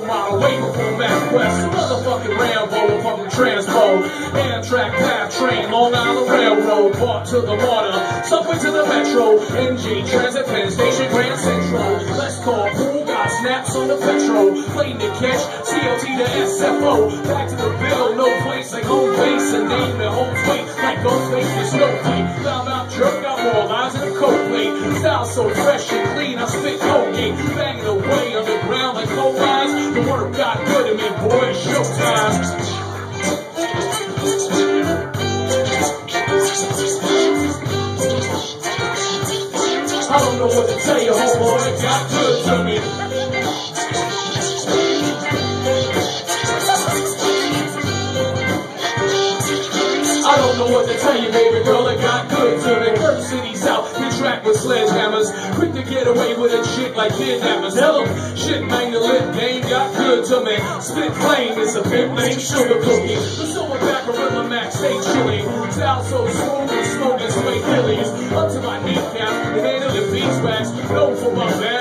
role model, way before MapQuest. A motherfucking Rambo, a fucking transpo. Amtrak, PATH, train, Long Island Railroad, bought to the water, subway to the metro, NG, Transit, Penn Station, Grand Central. Let's call pool, got snaps on the petrol, plane to catch, CLT to SFO. Back to the bill, no place like home base, and name it home plate, like Ghostface and Snowflake. Found out jerk, got more lines in the coke plate. Style so fresh and clean, I spit cocaine, banging away on the ground like cold lines. The work got good to me, boy, it's showtime. I don't know what to tell you, homeboy, it got good to me. I don't know what to tell you, baby girl, it got good to me. First cities out, we track with sledgehammers, quick to get away with a chick like kidnappers. Hell, shit, man, the lit game got good to me. Spit flame, it's a pimp named Sugar Cookie. The silverback gorilla max, stay chilly. Style so smooth and smoking straight Phillies. Up to my kneecap, handling beeswax, known for my back.